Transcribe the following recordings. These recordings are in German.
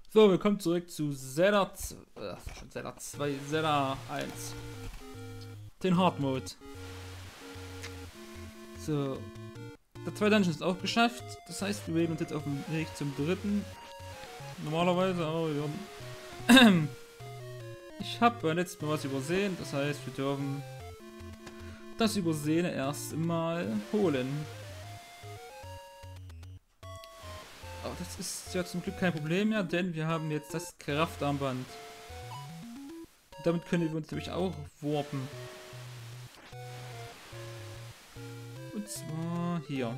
So, willkommen zurück zu Zelda 2, Zelda 1. Den Hard Mode. So. Der zweite Dungeon ist auch geschafft. Das heißt, wir bewegen uns jetzt auf dem Weg zum dritten. Normalerweise, aber ja. Ich habe beim letzten Mal was übersehen. Das heißt, wir dürfen das Übersehene erst mal holen. Aber das ist ja zum Glück kein Problem mehr, denn wir haben jetzt das Kraftarmband. Damit können wir uns nämlich auch warpen. Und zwar hier.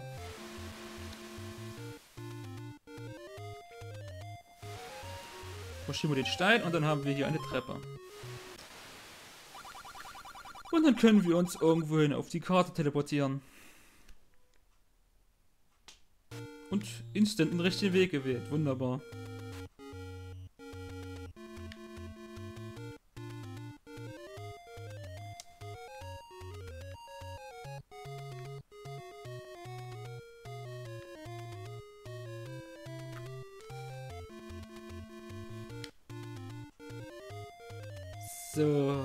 Verschieben wir den Stein und dann haben wir hier eine Treppe. Und dann können wir uns irgendwohin auf die Karte teleportieren. Und instant den richtigen Weg gewählt. Wunderbar. So.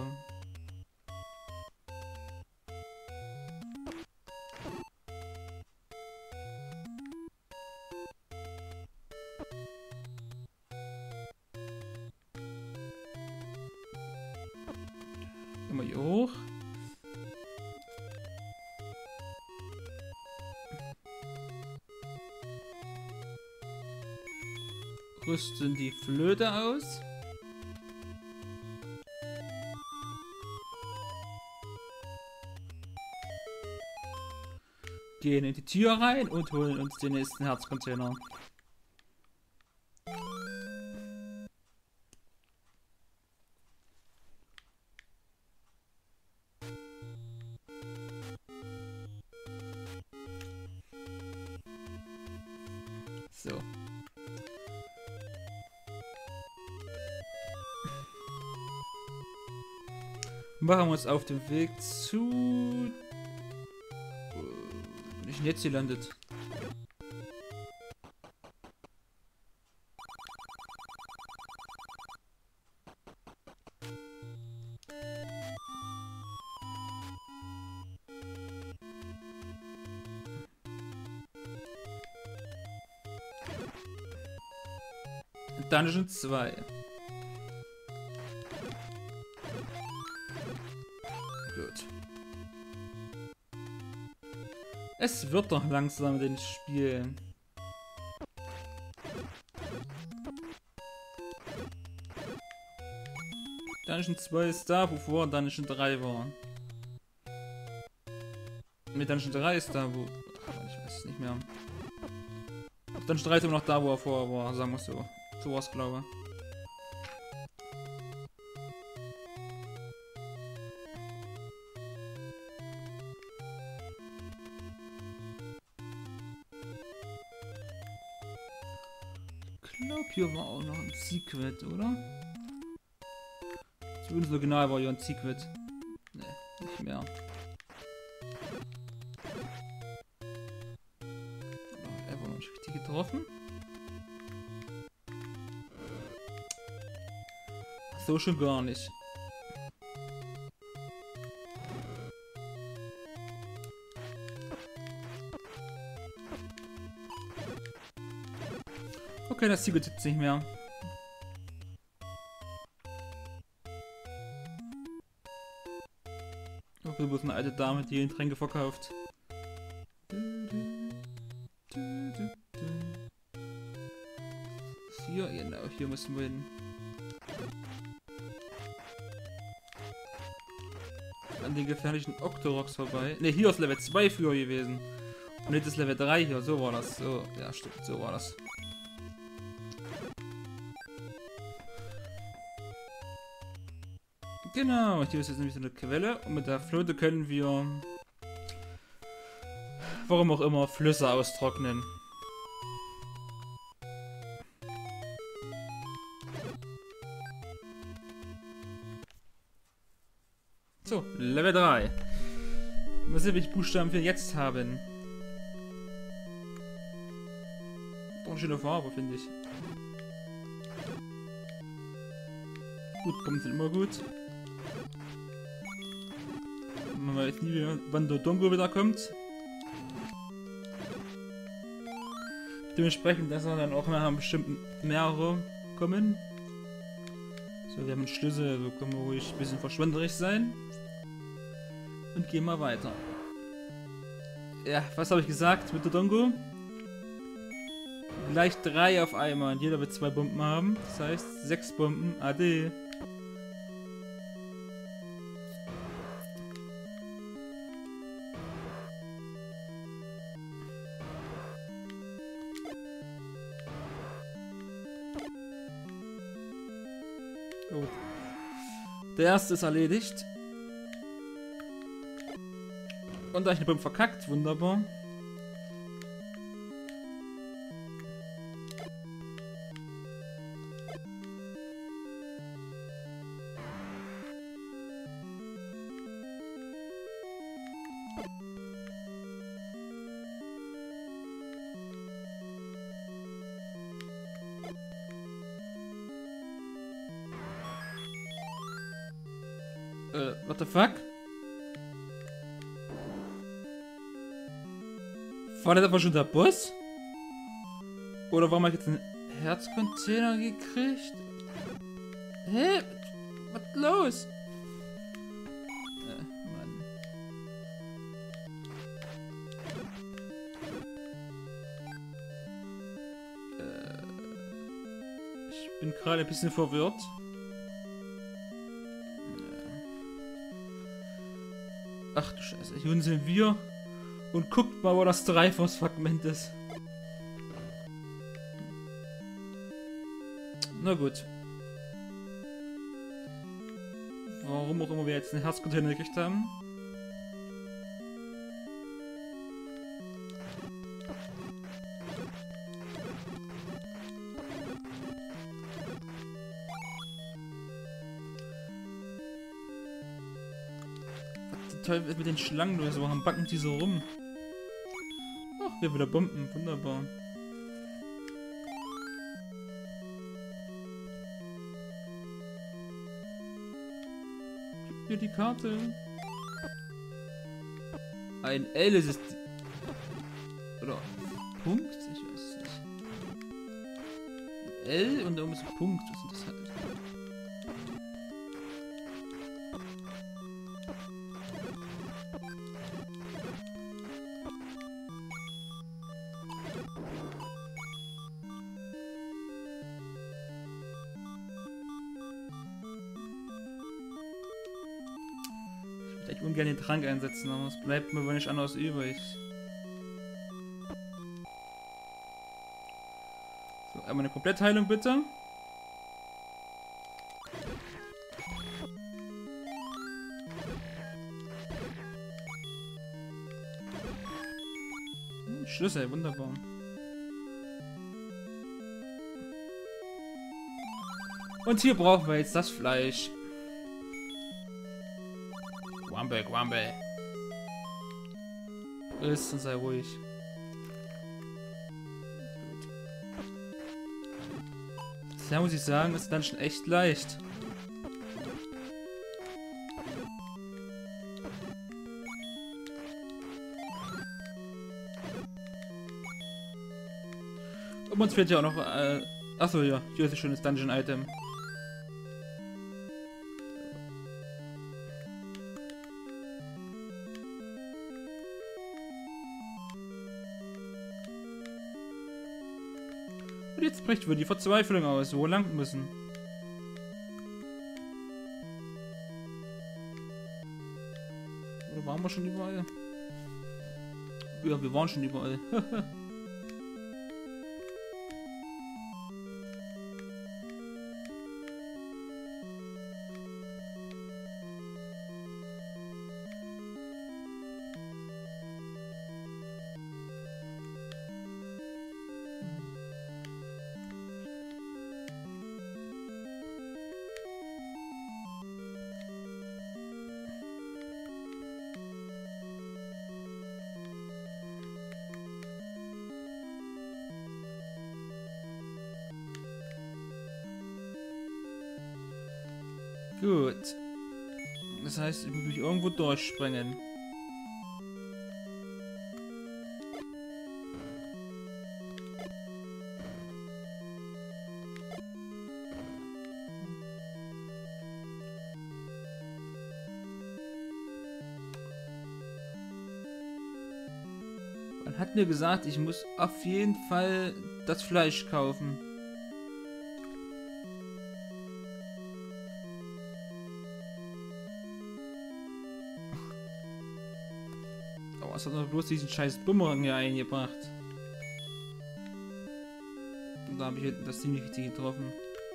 Immer hier hoch. Rüsten die Flöte aus. Gehen in die Tür rein und holen uns den nächsten Herzcontainer. So. Machen wir uns auf den Weg zu... Bin ich denn jetzt hier landet? Dungeon 2. Gut. Es wird doch langsam den Spiel. Dungeon 2 ist da, wovor Dungeon 3 war. Mit Dungeon 3 ist da, wo... Ich weiß es nicht mehr. Dungeon 3 ist immer noch da, wo er vorher war, sagen wir es so. So was glaube. Ich glaube, hier war auch noch ein Secret, oder? Zumindest original war hier ein Secret. Ne, nicht mehr. Er war noch nicht richtig getroffen. So schon gar nicht. Okay, das Secret jetzt nicht mehr. Okay, bloß eine alte Dame, die in Tränke verkauft. Hier, genau, hier müssen wir hin. An den gefährlichen Octoroks vorbei. Ne, hier ist Level 2 früher gewesen. Und jetzt ist Level 3 hier, so war das. So, ja stimmt, so war das. Genau, hier ist jetzt nämlich so eine Quelle. Und mit der Flöte können wir, warum auch immer, Flüsse austrocknen. So, Level 3. Mal sehen, welche Buchstaben wir jetzt haben. Doch eine schöne Farbe, finde ich. Gut, Bomben sind immer gut. Man weiß nie, wann der Dongo wieder kommt. Dementsprechend, dass er dann auch nach einem bestimmten mehrere kommen. So, wir haben einen Schlüssel, also können wir ruhig ein bisschen verschwenderisch sein. Und gehen mal weiter. Ja, was habe ich gesagt mit der Dongo? Gleich 3 auf einmal und jeder wird 2 Bomben haben. Das heißt 6 Bomben. Ade. Oh. Der erste ist erledigt. Und da ich eine Bombe verkackt, wunderbar. What the fuck? War das aber schon der Boss? Oder warum habe ich jetzt einen Herzcontainer gekriegt? Hä? Was ist los? Mann. Ich bin gerade ein bisschen verwirrt. Ach du Scheiße, hier sind wir. Und guckt mal, wo das Dreiphos-Fragment ist. Na gut. Warum auch immer wir jetzt einen Herzcontainer gekriegt haben. Toll mit den Schlangen, also warum backen die so rum? Ach, wir wieder Bomben, wunderbar. Gib mir die Karte. Ein L ist es. Oder Punkt? Ich weiß es nicht. Ein L und da oben ist ein Punkt. Was ist das halt? Ich würde ungern den Trank einsetzen, aber es bleibt mir wohl nicht anderes übrig. So, einmal eine Komplettheilung bitte. Schlüssel, wunderbar. Und hier brauchen wir jetzt das Fleisch. Wambe, Wambe. Ist und sei ruhig. Gut. Da muss ich sagen, ist dann schon echt leicht. Und uns fehlt ja auch noch. Achso, ja, hier ist ein schönes Dungeon-Item. Und jetzt bricht wohl die Verzweiflung aus, wo wir lang müssen. Oder waren wir schon überall? Ja, wir waren schon überall. Gut. Das heißt, ich muss mich irgendwo durchspringen. Man hat mir gesagt, ich muss auf jeden Fall das Fleisch kaufen. Aber es hat doch bloß diesen scheiß Bumerang hier eingebracht. Und da habe ich das ziemlich richtig getroffen.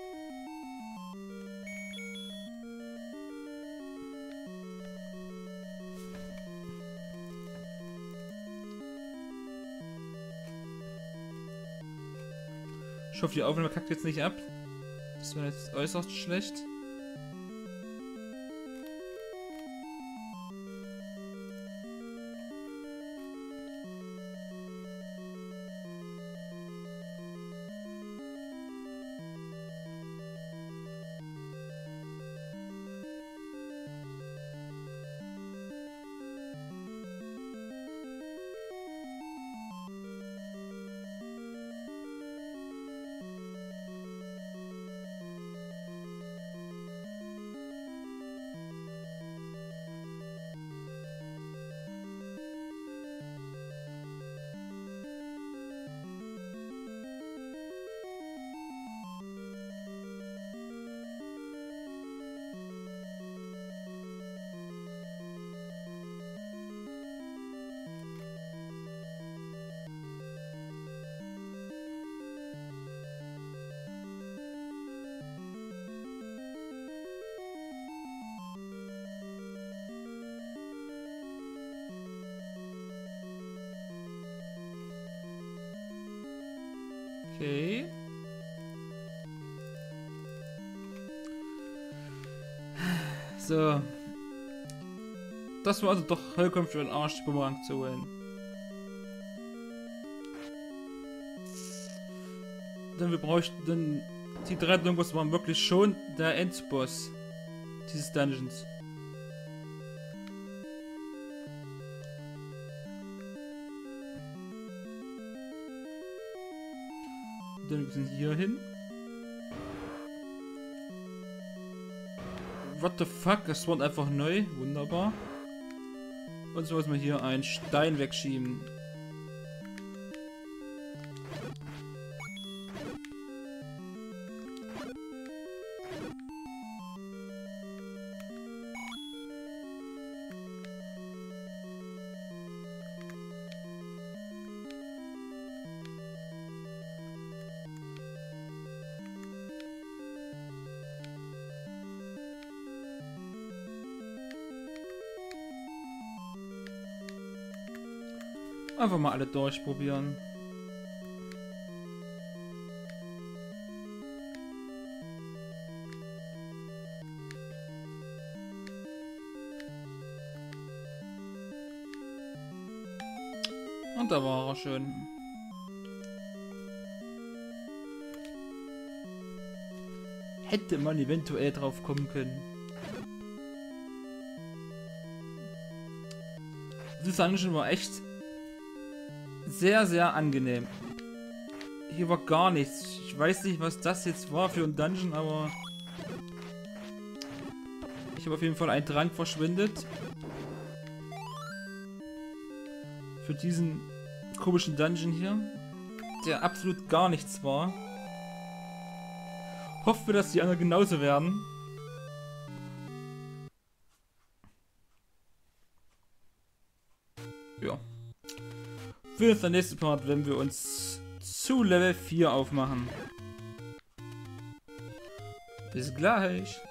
Ich hoffe, die Aufnahme kackt jetzt nicht ab. Das wäre jetzt äußerst schlecht. Okay. So. Das war also doch vollkommen für den Arsch, die Bumerang zu holen. Denn wir bräuchten die 3 Dungus waren wirklich schon der Endboss dieses Dungeons. Dann wir sind hier hin. What the fuck? Das war einfach neu. Wunderbar. Und so müssen wir hier einen Stein wegschieben. Einfach mal alle durchprobieren. Und da war er schön. Hätte man eventuell drauf kommen können. Das Dungeon war echt sehr, sehr angenehm. Hier war gar nichts. Ich weiß nicht, was das jetzt war für ein Dungeon, aber ich habe auf jeden Fall einen Trank verschwendet. Für diesen komischen Dungeon hier, der absolut gar nichts war. Hoffen wir, dass die anderen genauso werden. Ja. Für das nächste Part, wenn wir uns zu Level 4 aufmachen. Bis gleich.